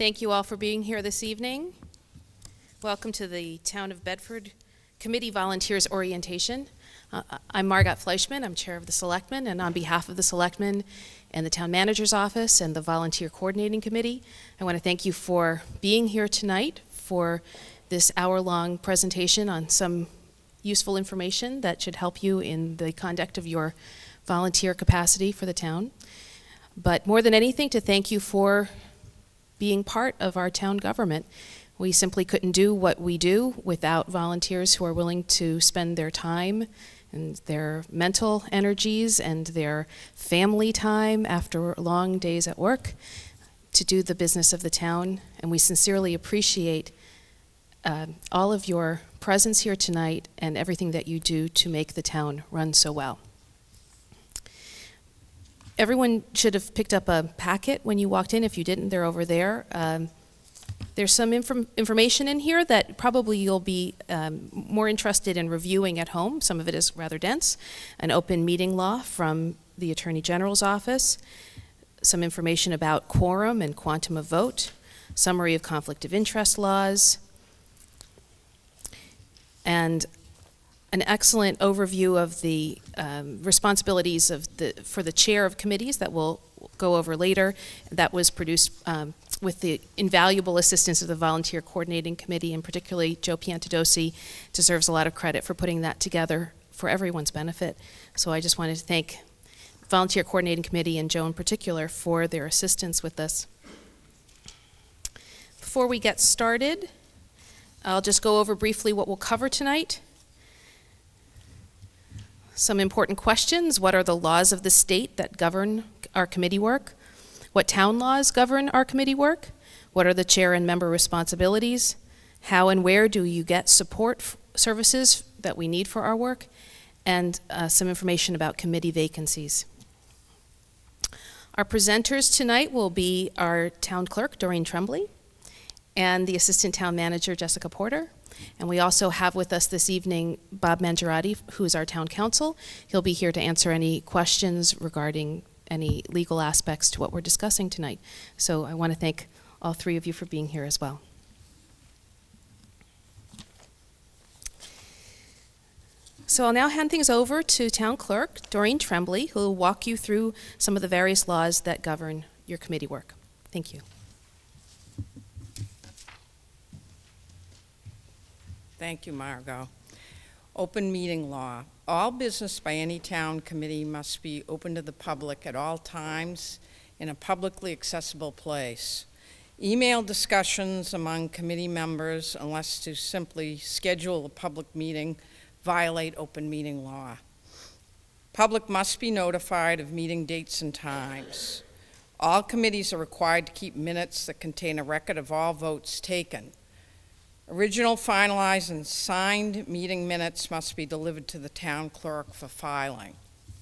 thank you all for being here this evening. Welcome to the Town of Bedford Committee Volunteers Orientation. I'm Margot Fleischman, I'm Chair of the Selectmen, and on behalf of the Selectmen and the Town Manager's Office and the Volunteer Coordinating Committee, I want to thank you for being here tonight for this hour-long presentation on some useful information that should help you in the conduct of your volunteer capacity for the town. But more than anything, to thank you for being part of our town government. We simply couldn't do what we do without volunteers who are willing to spend their time and their mental energies and their family time after long days at work to do the business of the town. And we sincerely appreciate all of your presence here tonight and everything that you do to make the town run so well. Everyone should have picked up a packet when you walked in. If you didn't, they're over there. There's some information in here that probably you'll be more interested in reviewing at home. Some of it is rather dense. An open meeting law from the Attorney General's office, some information about quorum and quantum of vote, summary of conflict of interest laws, and an excellent overview of the responsibilities of for the chair of committees that we'll go over later. That was produced with the invaluable assistance of the Volunteer Coordinating Committee, and particularly Joe Piantadosi deserves a lot of credit for putting that together for everyone's benefit. So I just wanted to thank the Volunteer Coordinating Committee and Joe in particular for their assistance with this. Before we get started, I'll just go over briefly what we'll cover tonight. Some important questions. What are the laws of the state that govern our committee work? What town laws govern our committee work? What are the chair and member responsibilities? How and where do you get support services that we need for our work? And some information about committee vacancies. Our presenters tonight will be our town clerk, Doreen Tremblay, and the assistant town manager, Jessica Porter. And we also have with us this evening Bob Mangiarotti, who's our town counsel. He'll be here to answer any questions regarding any legal aspects to what we're discussing tonight. So I want to thank all three of you for being here as well. So I'll now hand things over to Town Clerk Doreen Tremblay, who will walk you through some of the various laws that govern your committee work. Thank you. Thank you, Margot. Open meeting law. All business by any town committee must be open to the public at all times in a publicly accessible place. Email discussions among committee members, unless to simply schedule a public meeting, violate open meeting law. Public must be notified of meeting dates and times. All committees are required to keep minutes that contain a record of all votes taken. Original, finalized, and signed meeting minutes must be delivered to the town clerk for filing.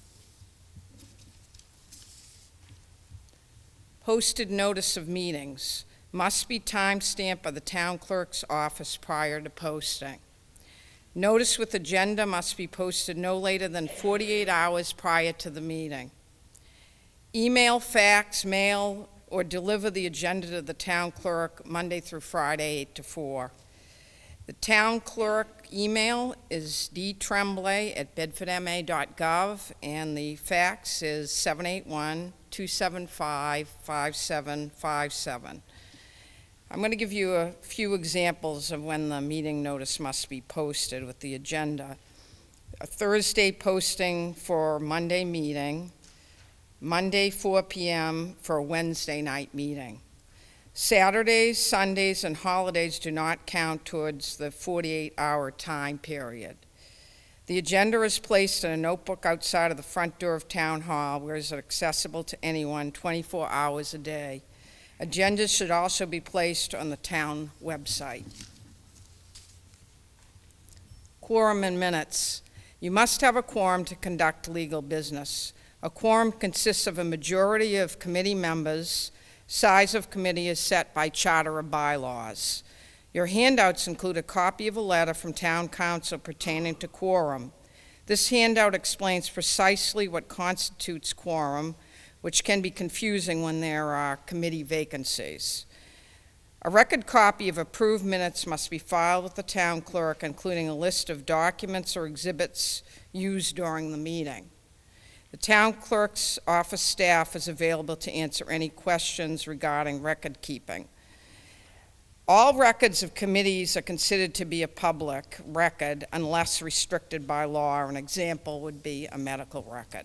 Posted notice of meetings must be time-stamped by the town clerk's office prior to posting. Notice with agenda must be posted no later than 48 hours prior to the meeting. Email, fax, mail, or deliver the agenda to the town clerk Monday through Friday, 8 to 4. The town clerk email is dtremblay@bedfordma.gov, and the fax is 781-275-5757. I'm going to give you a few examples of when the meeting notice must be posted with the agenda. A Thursday posting for Monday meeting, Monday 4 p.m. for a Wednesday night meeting. Saturdays, Sundays, and holidays do not count towards the 48-hour time period. The agenda is placed in a notebook outside of the front door of Town Hall, where it is accessible to anyone 24 hours a day. Agendas should also be placed on the town website. Quorum and minutes. You must have a quorum to conduct legal business. A quorum consists of a majority of committee members. Size of committee is set by charter or bylaws. Your handouts include a copy of a letter from town council pertaining to quorum. This handout explains precisely what constitutes quorum, which can be confusing when there are committee vacancies. A record copy of approved minutes must be filed with the town clerk, including a list of documents or exhibits used during the meeting. The town clerk's office staff is available to answer any questions regarding record keeping. All records of committees are considered to be a public record unless restricted by law. An example would be a medical record.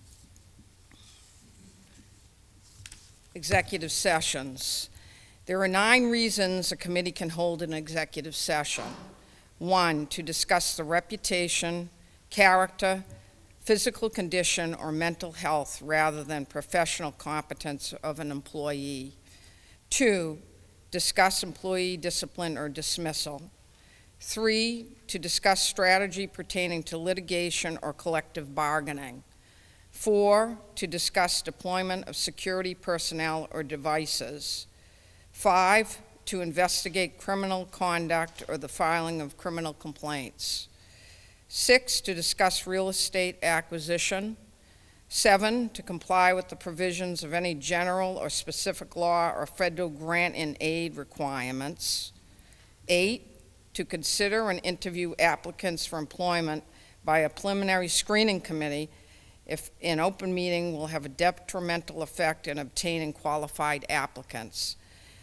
Executive sessions. There are 9 reasons a committee can hold an executive session. 1, to discuss the reputation, character, physical condition, or mental health rather than professional competence of an employee. 2, discuss employee discipline or dismissal. 3, to discuss strategy pertaining to litigation or collective bargaining. 4, to discuss deployment of security personnel or devices. 5, to investigate criminal conduct or the filing of criminal complaints. 6, to discuss real estate acquisition. 7, to comply with the provisions of any general or specific law or federal grant and aid requirements. 8, to consider and interview applicants for employment by a preliminary screening committee if an open meeting will have a detrimental effect in obtaining qualified applicants.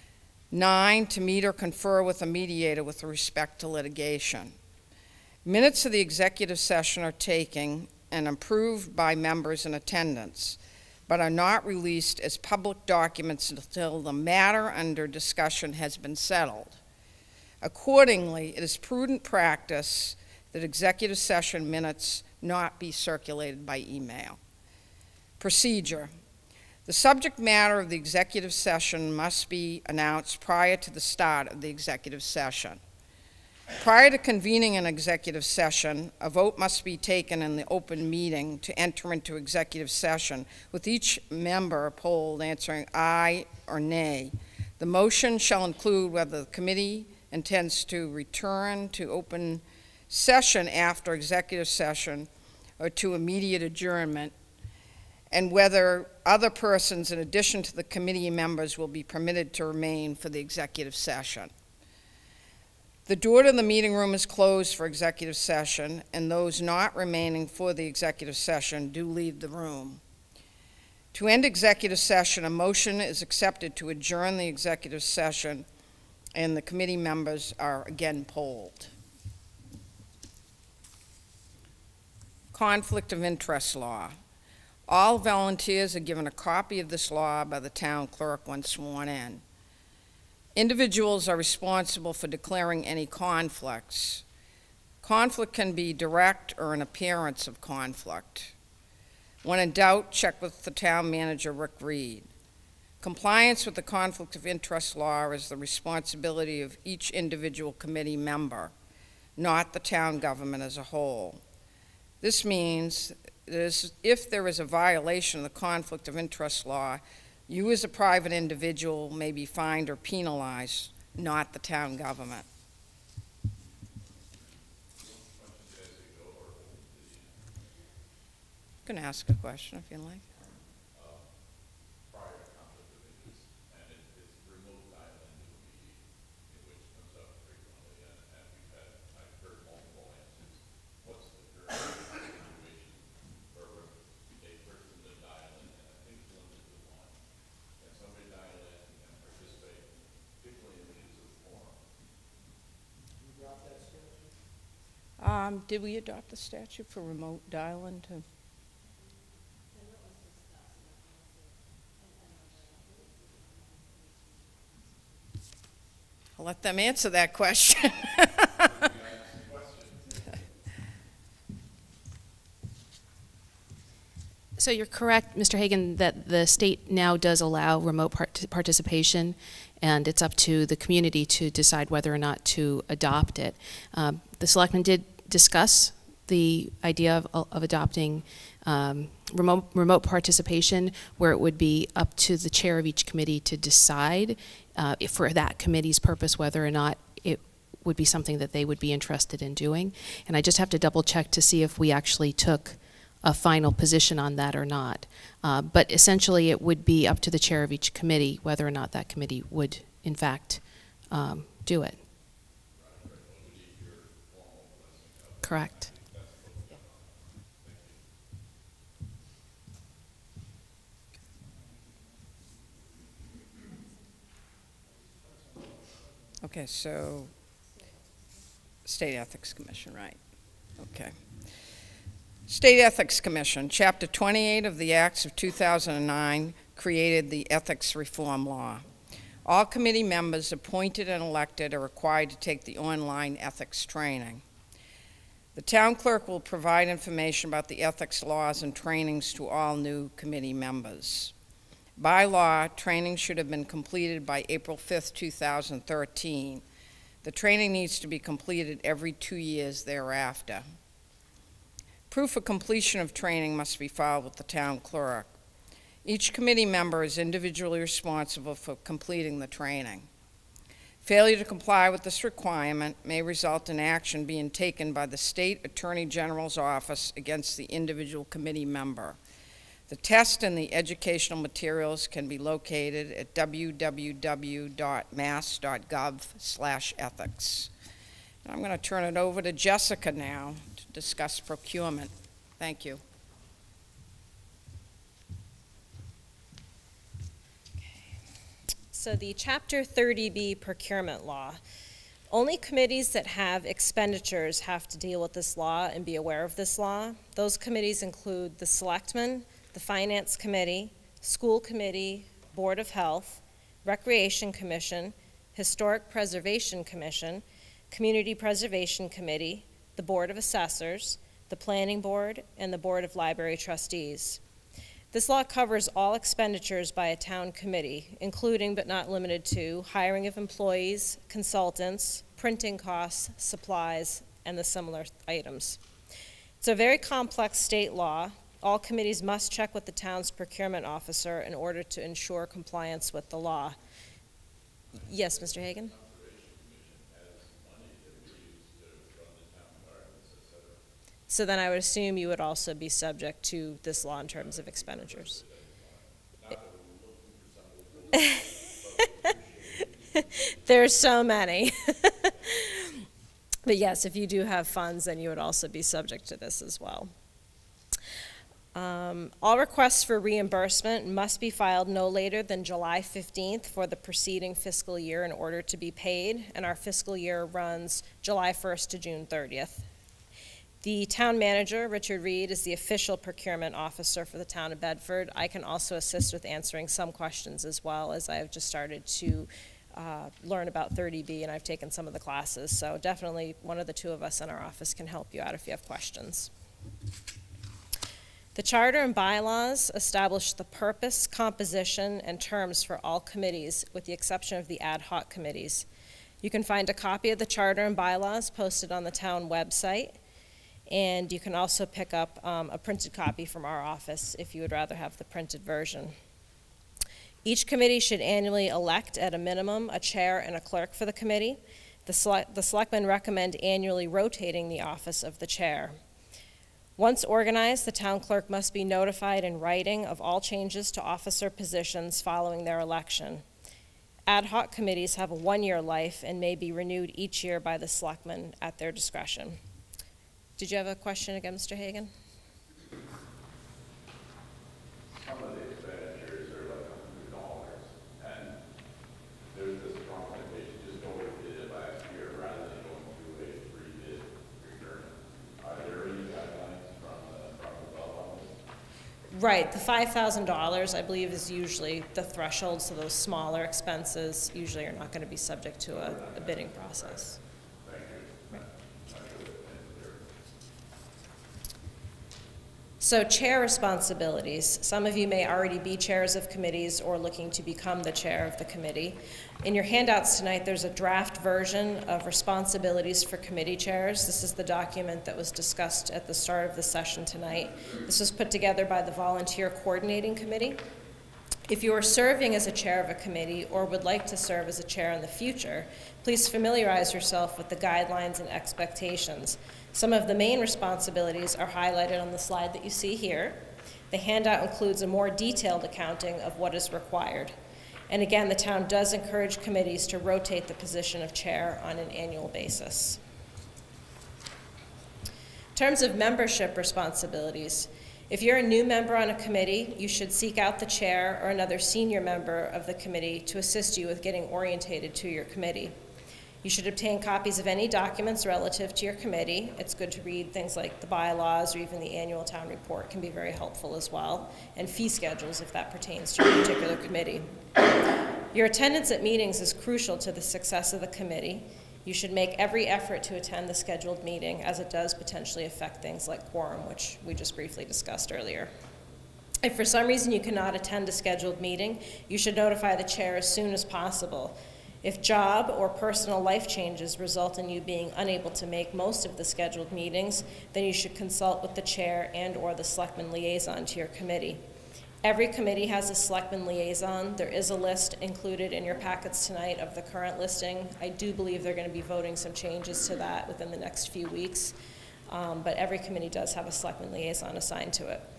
9, to meet or confer with a mediator with respect to litigation. Minutes of the executive session are taken and approved by members in attendance, but are not released as public documents until the matter under discussion has been settled. Accordingly, it is prudent practice that executive session minutes not be circulated by email. Procedure. The subject matter of the executive session must be announced prior to the start of the executive session. Prior to convening an executive session, a vote must be taken in the open meeting to enter into executive session, with each member polled answering aye or nay. The motion shall include whether the committee intends to return to open session after executive session or to immediate adjournment, and whether other persons in addition to the committee members will be permitted to remain for the executive session. The door to the meeting room is closed for executive session, and those not remaining for the executive session do leave the room. To end executive session, a motion is accepted to adjourn the executive session, and the committee members are again polled. Conflict of interest law. All volunteers are given a copy of this law by the town clerk when sworn in. Individuals are responsible for declaring any conflicts. Conflict can be direct or an appearance of conflict. When in doubt, check with the town manager, Rick Reed. Compliance with the conflict of interest law is the responsibility of each individual committee member, not the town government as a whole. This means that if there is a violation of the conflict of interest law, you as a private individual may be fined or penalized, not the town government. You can ask a question if you like. Prior to conflict of interest, and it's remote dialing in the meeting, which comes up frequently, and I've heard multiple answers. What's the current situation for a person to dial in, and I think it's limited to one. Can somebody dial in and participate, particularly in meetings of the forum? You adopt that statute? Did we adopt the statute for remote dial-in to? I'll let them answer that question. So you're correct, Mr. Hagan, that the state now does allow remote participation, and it's up to the community to decide whether or not to adopt it. The selectmen did discuss the idea of adopting remote participation, where it would be up to the chair of each committee to decide if for that committee's purpose whether or not it would be something that they would be interested in doing. And I just have to double check to see if we actually took a final position on that or not. But essentially it would be up to the chair of each committee whether or not that committee would in fact do it. Correct. Okay, so State Ethics Commission, right? Okay. State Ethics Commission, Chapter 28 of the Acts of 2009 created the Ethics Reform Law. All committee members appointed and elected are required to take the online ethics training. The town clerk will provide information about the ethics laws and trainings to all new committee members. By law, training should have been completed by April 5th, 2013. The training needs to be completed every 2 years thereafter. Proof of completion of training must be filed with the town clerk. Each committee member is individually responsible for completing the training. Failure to comply with this requirement may result in action being taken by the State Attorney General's office against the individual committee member. The test and the educational materials can be located at www.mass.gov/ethics. And I'm going to turn it over to Jessica now to discuss procurement. Thank you. So the Chapter 30B procurement law. Only committees that have expenditures have to deal with this law and be aware of this law. Those committees include the Selectmen, the Finance Committee, School Committee, Board of Health, Recreation Commission, Historic Preservation Commission, Community Preservation Committee, the Board of Assessors, the Planning Board, and the Board of Library Trustees. This law covers all expenditures by a town committee, including but not limited to hiring of employees, consultants, printing costs, supplies, and the similar items. It's a very complex state law. All committees must check with the town's procurement officer in order to ensure compliance with the law. Yes, Mr. Hagan? So then I would assume you would also be subject to this law in terms of expenditures. There's so many. But yes, if you do have funds, then you would also be subject to this as well. All requests for reimbursement must be filed no later than July 15th for the preceding fiscal year in order to be paid, and our fiscal year runs July 1st to June 30th. The town manager, Richard Reed, is the official procurement officer for the town of Bedford. I can also assist with answering some questions as well, as I have just started to learn about 30B and I've taken some of the classes. So definitely one of the two of us in our office can help you out if you have questions. The charter and bylaws establish the purpose, composition, and terms for all committees, with the exception of the ad hoc committees. You can find a copy of the charter and bylaws posted on the town website, and you can also pick up a printed copy from our office if you would rather have the printed version. Each committee should annually elect at a minimum a chair and a clerk for the committee. The selectmen recommend annually rotating the office of the chair. Once organized, the town clerk must be notified in writing of all changes to officer positions following their election. Ad hoc committees have a one-year life and may be renewed each year by the selectmen at their discretion. Did you have a question again, Mr. Hagan? Some of the expenditures are like $100, and there's this strong temptation just go with it last year rather than going through a pre-bid procurement. Are there any guidelines from the belt on this? Right, the $5,000 I believe is usually the threshold, so those smaller expenses usually are not going to be subject to a bidding process. So chair responsibilities. Some of you may already be chairs of committees or looking to become the chair of the committee. In your handouts tonight, there's a draft version of responsibilities for committee chairs. This is the document that was discussed at the start of the session tonight. This was put together by the Volunteer Coordinating Committee. If you are serving as a chair of a committee or would like to serve as a chair in the future, please familiarize yourself with the guidelines and expectations. Some of the main responsibilities are highlighted on the slide that you see here. The handout includes a more detailed accounting of what is required. And again, the town does encourage committees to rotate the position of chair on an annual basis. In terms of membership responsibilities, if you're a new member on a committee, you should seek out the chair or another senior member of the committee to assist you with getting orientated to your committee. You should obtain copies of any documents relative to your committee. It's good to read things like the bylaws or even the annual town report can be very helpful as well, and fee schedules if that pertains to your particular committee. Your attendance at meetings is crucial to the success of the committee. You should make every effort to attend the scheduled meeting, as it does potentially affect things like quorum, which we just briefly discussed earlier. If for some reason you cannot attend a scheduled meeting, you should notify the chair as soon as possible. If job or personal life changes result in you being unable to make most of the scheduled meetings, then you should consult with the chair and/or the selectman liaison to your committee. Every committee has a selectman liaison. There is a list included in your packets tonight of the current listing. I do believe they're going to be voting some changes to that within the next few weeks, but every committee does have a selectman liaison assigned to it.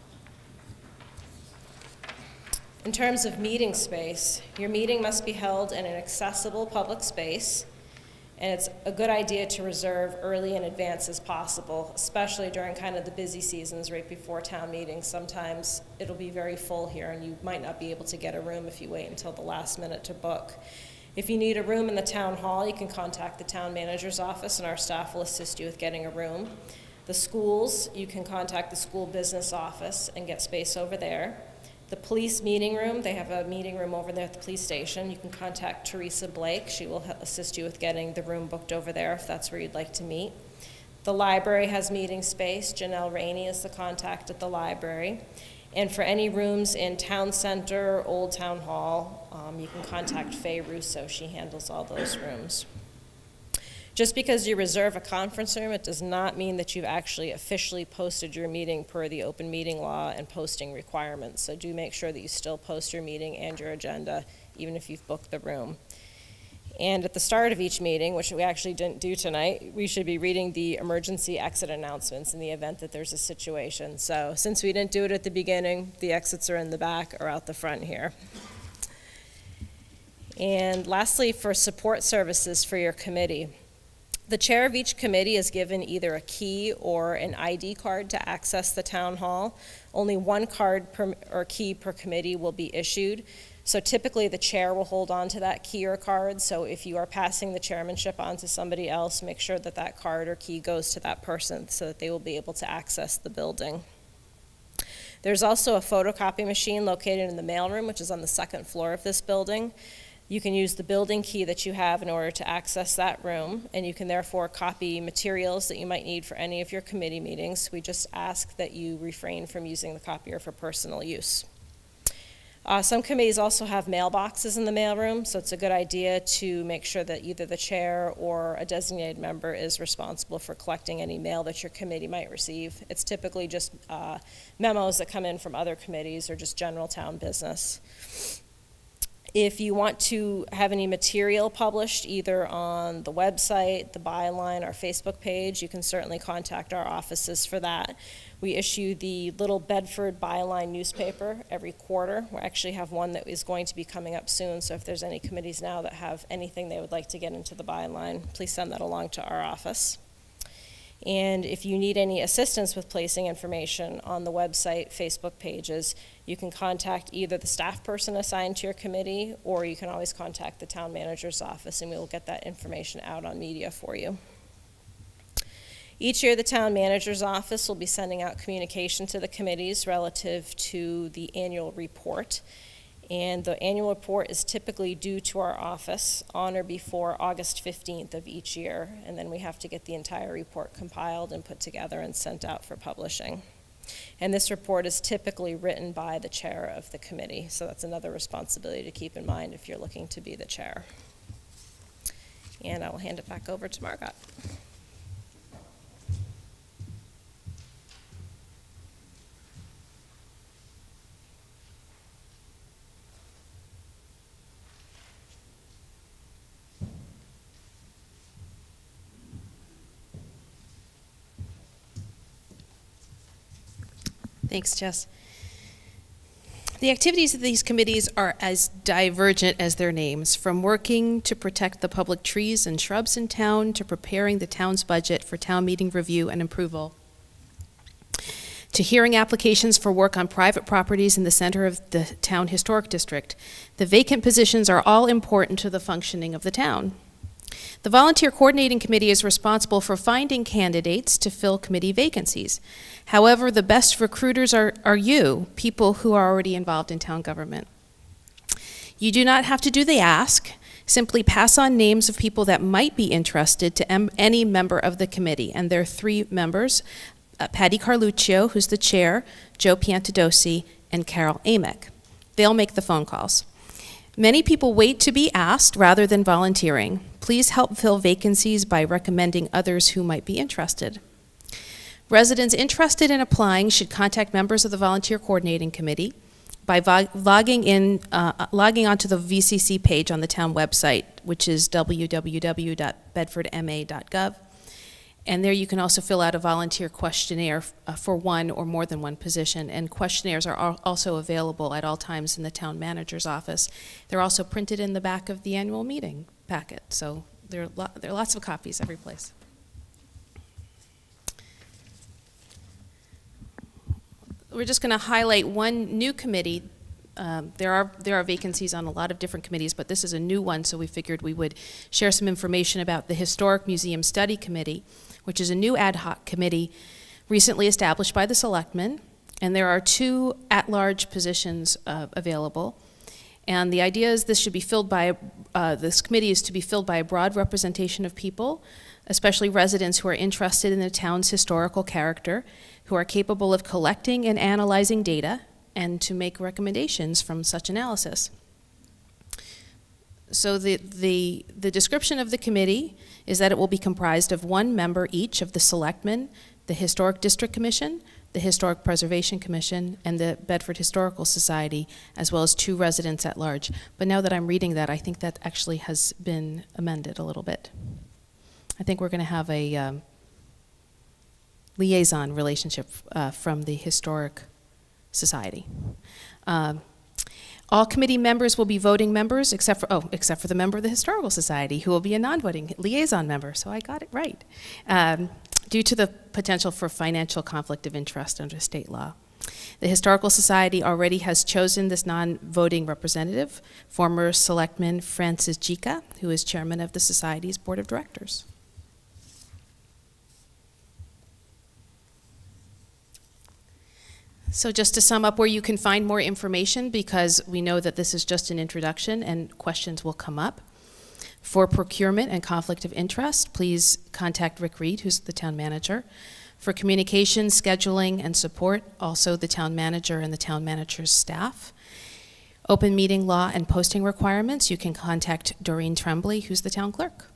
In terms of meeting space, your meeting must be held in an accessible public space, and it's a good idea to reserve early in advance as possible, especially during kind of the busy seasons right before town meetings. Sometimes it'll be very full here, and you might not be able to get a room if you wait until the last minute to book. If you need a room in the town hall, you can contact the town manager's office, and our staff will assist you with getting a room. The schools, you can contact the school business office and get space over there. The police meeting room, they have a meeting room over there at the police station. You can contact Teresa Blake. She will assist you with getting the room booked over there if that's where you'd like to meet. The library has meeting space. Janelle Rainey is the contact at the library. And for any rooms in Town Center, Old Town Hall, you can contact Faye Russo. She handles all those rooms. Just because you reserve a conference room, it does not mean that you've actually officially posted your meeting per the open meeting law and posting requirements. So do make sure that you still post your meeting and your agenda, even if you've booked the room. And at the start of each meeting, which we actually didn't do tonight, we should be reading the emergency exit announcements in the event that there's a situation. So since we didn't do it at the beginning, the exits are in the back or out the front here. And lastly, for support services for your committee, the chair of each committee is given either a key or an ID card to access the town hall. Only one card or key per committee will be issued. So typically the chair will hold on to that key or card. So if you are passing the chairmanship on to somebody else, make sure that that card or key goes to that person so that they will be able to access the building. There's also a photocopy machine located in the mailroom, which is on the second floor of this building. You can use the building key that you have in order to access that room, and you can therefore copy materials that you might need for any of your committee meetings. We just ask that you refrain from using the copier for personal use. Some committees also have mailboxes in the mailroom, so it's a good idea to make sure that either the chair or a designated member is responsible for collecting any mail that your committee might receive. It's typically just memos that come in from other committees or just general town business. If you want to have any material published either on the website, the byline, our Facebook page, you can certainly contact our offices for that. We issue the Little Bedford Byline newspaper every quarter. We actually have one that is going to be coming up soon, so if there's any committees now that have anything they would like to get into the byline, please send that along to our office. And if you need any assistance with placing information on the website, Facebook pages, you can contact either the staff person assigned to your committee, or you can always contact the town manager's office, and we will get that information out on media for you. Each year, the town manager's office will be sending out communication to the committees relative to the annual report. And the annual report is typically due to our office on or before August 15th of each year, and then we have to get the entire report compiled and put together and sent out for publishing. And this report is typically written by the chair of the committee, so that's another responsibility to keep in mind if you're looking to be the chair. And I will hand it back over to Margot. Thanks, Jess. The activities of these committees are as divergent as their names, from working to protect the public trees and shrubs in town to preparing the town's budget for town meeting review and approval, to hearing applications for work on private properties in the center of the town historic district. The vacant positions are all important to the functioning of the town. The Volunteer Coordinating Committee is responsible for finding candidates to fill committee vacancies. However, the best recruiters are you, people who are already involved in town government. You do not have to do the ask. Simply pass on names of people that might be interested to any member of the committee. And there are 3 members, Patty Carluccio, who's the chair, Joe Piantadosi, and Carol Amick. They'll make the phone calls. Many people wait to be asked rather than volunteering. Please help fill vacancies by recommending others who might be interested. Residents interested in applying should contact members of the Volunteer Coordinating Committee by logging onto the VCC page on the town website, which is www.bedfordma.gov. And there you can also fill out a volunteer questionnaire for one or more than one position. And questionnaires are also available at all times in the town manager's office. They're also printed in the back of the annual meeting packet. So there are lots of copies every place. We're just going to highlight one new committee. There are vacancies on a lot of different committees, but this is a new one, so we figured we would share some information about the Historic Museum Study Committee, which is a new ad hoc committee recently established by the selectmen, and there are 2 at-large positions available. And the idea is this committee is to be filled by a broad representation of people, especially residents who are interested in the town's historical character, who are capable of collecting and analyzing data, and to make recommendations from such analysis. So the description of the committee is that it will be comprised of 1 member each of the Selectmen, the Historic District Commission, the Historic Preservation Commission, and the Bedford Historical Society, as well as 2 residents at large. But now that I'm reading that, I think that actually has been amended a little bit. I think we're going to have a liaison relationship from the Historic Society. All committee members will be voting members except for the member of the Historical Society, who will be a non-voting liaison member, so I got it right, due to the potential for financial conflict of interest under state law. The Historical Society already has chosen this non-voting representative, former Selectman Francis Jica, who is chairman of the Society's Board of Directors. So just to sum up where you can find more information, because we know that this is just an introduction and questions will come up. For procurement and conflict of interest, please contact Rick Reed, who's the town manager. For communication, scheduling, and support, also the town manager and the town manager's staff. Open meeting law and posting requirements, you can contact Doreen Tremblay, who's the town clerk.